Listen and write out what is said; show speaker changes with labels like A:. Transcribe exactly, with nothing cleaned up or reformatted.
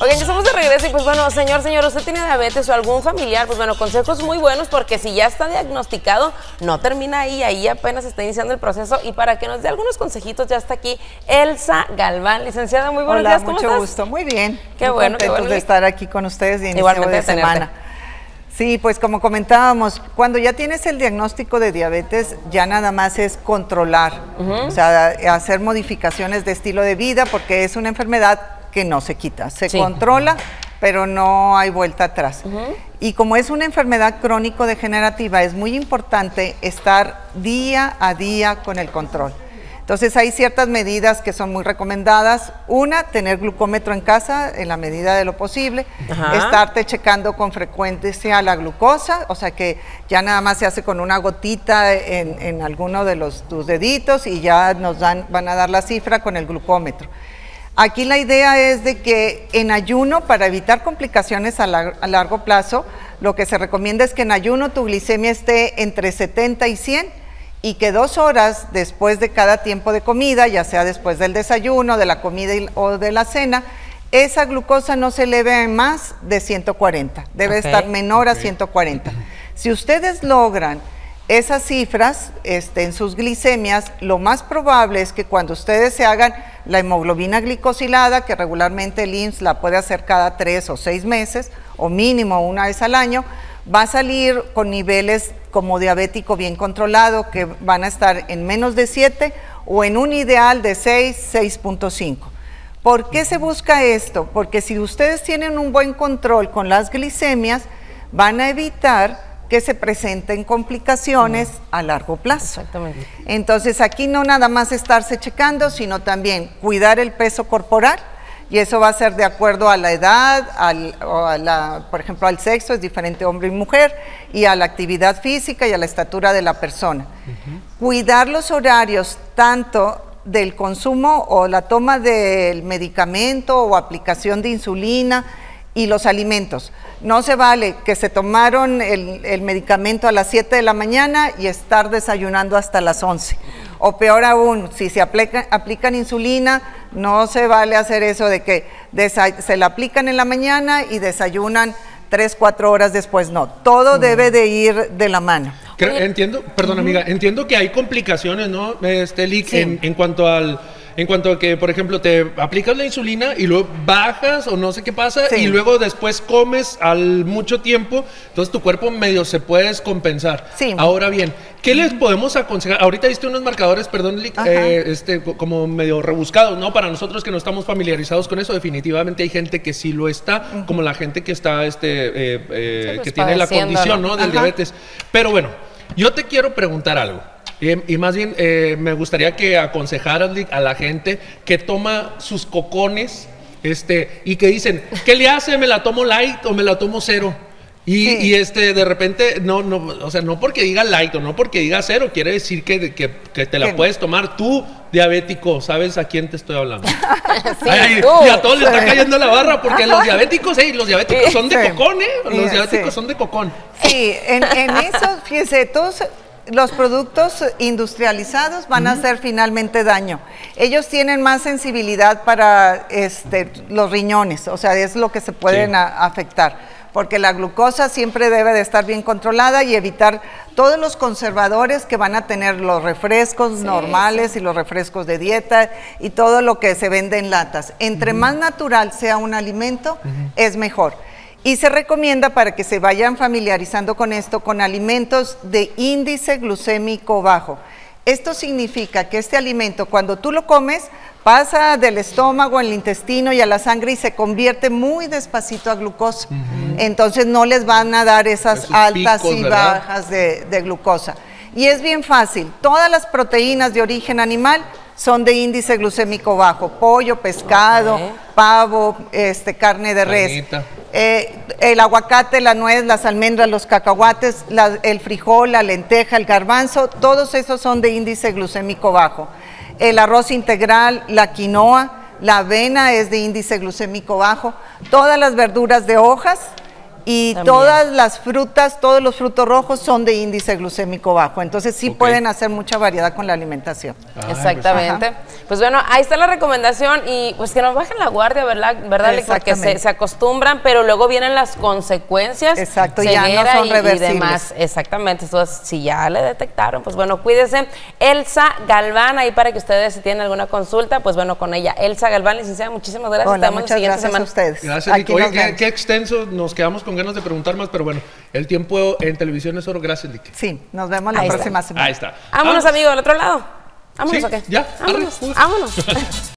A: Oigan, ya estamos de regreso y pues bueno, señor, señor, usted tiene diabetes o algún familiar, pues bueno, consejos muy buenos porque si ya está diagnosticado, no termina ahí, ahí apenas está iniciando el proceso y para que nos dé algunos consejitos ya está aquí Elsa Galván, licenciada, muy buenos
B: Hola,
A: días, ¿cómo
B: mucho
A: estás?
B: gusto, muy bien.
A: Qué
B: muy
A: bueno, qué bueno.
B: de estar aquí con ustedes de inicio
A: Igualmente
B: de semana. Sí, pues como comentábamos, cuando ya tienes el diagnóstico de diabetes, ya nada más es controlar, uh-huh. o sea, hacer modificaciones de estilo de vida porque es una enfermedad que no se quita, se sí. controla, pero no hay vuelta atrás. Uh-huh. Y como es una enfermedad crónico-degenerativa, es muy importante estar día a día con el control. Entonces hay ciertas medidas que son muy recomendadas. Una, tener glucómetro en casa en la medida de lo posible. Ajá. Estarte checando con frecuencia la glucosa, o sea que ya nada más se hace con una gotita en, en alguno de los, tus deditos y ya nos dan, van a dar la cifra con el glucómetro. Aquí la idea es de que en ayuno, para evitar complicaciones a, lar a largo plazo, lo que se recomienda es que en ayuno tu glicemia esté entre setenta y cien y que dos horas después de cada tiempo de comida, ya sea después del desayuno, de la comida y, o de la cena, esa glucosa no se eleve a más de ciento cuarenta, debe okay. estar menor okay. a ciento cuarenta. Si ustedes logran esas cifras este, en sus glicemias, lo más probable es que cuando ustedes se hagan la hemoglobina glicosilada, que regularmente el I M S S la puede hacer cada tres o seis meses, o mínimo una vez al año, va a salir con niveles como diabético bien controlado, que van a estar en menos de siete o en un ideal de seis, seis punto cinco. ¿Por qué se busca esto? Porque si ustedes tienen un buen control con las glicemias, van a evitar que se presenten complicaciones a largo plazo. Exactamente. Entonces aquí no nada más estarse checando, sino también cuidar el peso corporal, y eso va a ser de acuerdo a la edad, al, o a la, por ejemplo al sexo, es diferente hombre y mujer, y a la actividad física y a la estatura de la persona. Uh-huh. Cuidar los horarios tanto del consumo o la toma del medicamento o aplicación de insulina y los alimentos. No se vale que se tomaron el, el medicamento a las siete de la mañana y estar desayunando hasta las once. O peor aún, si se aplica, aplican insulina, no se vale hacer eso de que se la aplican en la mañana y desayunan tres, cuatro horas después. No, todo mm. debe de ir de la mano.
C: Creo, entiendo, perdón uh-huh. amiga, entiendo que hay complicaciones, ¿no, este, Lick, sí. en, en cuanto al... En cuanto a que, por ejemplo, te aplicas la insulina y luego bajas o no sé qué pasa sí. y luego después comes al mucho tiempo, entonces tu cuerpo medio se puede descompensar. Sí. Ahora bien, ¿qué les podemos aconsejar? Ahorita viste unos marcadores, perdón, eh, este, como medio rebuscados, ¿no? Para nosotros que no estamos familiarizados con eso, definitivamente hay gente que sí lo está, uh-huh. como la gente que está, este, eh, eh, sí, pues que tiene la condición, ¿no? Del Ajá. diabetes. Pero bueno, yo te quiero preguntar algo. Y, y más bien eh, me gustaría que aconsejaras a la gente que toma sus cocones este, y que dicen, ¿qué le hace? ¿Me la tomo light o me la tomo cero? Y, sí. y este, de repente, no, no, o sea, no porque diga light o no porque diga cero, quiere decir que, que, que te la ¿Qué? puedes tomar tú, diabético. ¿Sabes a quién te estoy hablando? Sí, ay, y a todos sí. les está cayendo la barra porque los diabéticos, hey, los diabéticos sí, son de sí. cocón, ¿eh? Los sí, diabéticos sí. son de cocón.
B: Sí, en, en eso, fíjese, todos... Los productos industrializados van uh-huh. a hacer finalmente daño. Ellos tienen más sensibilidad para este, los riñones, o sea, es lo que se pueden sí. a, afectar, porque la glucosa siempre debe de estar bien controlada y evitar todos los conservadores que van a tener los refrescos sí, normales sí. y los refrescos de dieta y todo lo que se vende en latas. Entre uh-huh. más natural sea un alimento, uh-huh. es mejor. Y se recomienda, para que se vayan familiarizando con esto, con alimentos de índice glucémico bajo. Esto significa que este alimento, cuando tú lo comes, pasa del estómago al intestino y a la sangre y se convierte muy despacito a glucosa. Uh-huh. Entonces no les van a dar esas Esos altas picos, y ¿verdad? bajas de, de glucosa. Y es bien fácil, todas las proteínas de origen animal son de índice glucémico bajo, pollo, pescado, okay. pavo, este, carne de res. Eh, el aguacate, la nuez, las almendras, los cacahuates, la, el frijol, la lenteja, el garbanzo, todos esos son de índice glucémico bajo. El arroz integral, la quinoa, la avena es de índice glucémico bajo, todas las verduras de hojas Y
A: También.
B: todas las frutas, todos los frutos rojos son de índice glucémico bajo. Entonces sí okay. pueden hacer mucha variedad con la alimentación.
A: Ay, exactamente. Pues, pues bueno, ahí está la recomendación y pues que no bajen la guardia, ¿verdad? ¿verdad? Porque se, se acostumbran, pero luego vienen las consecuencias.
B: Exacto, ya no son
A: y,
B: reversibles.
A: Y demás. Exactamente. Entonces, si ya le detectaron, pues bueno, cuídense. Elsa Galván, ahí para que ustedes si tienen alguna consulta, pues bueno, con ella. Elsa Galván, licenciada, muchísimas gracias.
B: Hola, muchas gracias semana. a ustedes.
C: Gracias, Lick. Oye, qué, qué extenso, nos quedamos con ganas de preguntar más, pero bueno, el tiempo en televisión es oro. Gracias, Lick.
B: Sí, nos vemos la
A: Ahí
B: próxima
A: está.
B: semana.
C: Ahí está.
A: Vámonos,
C: Vámonos.
A: amigo, del otro lado. Vámonos,
C: ¿Sí?
A: ¿o qué?
C: ¿Ya?
A: Vámonos. Vámonos.